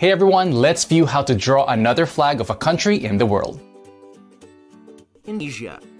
Hey everyone, let's view how to draw another flag of a country in the world. Indonesia.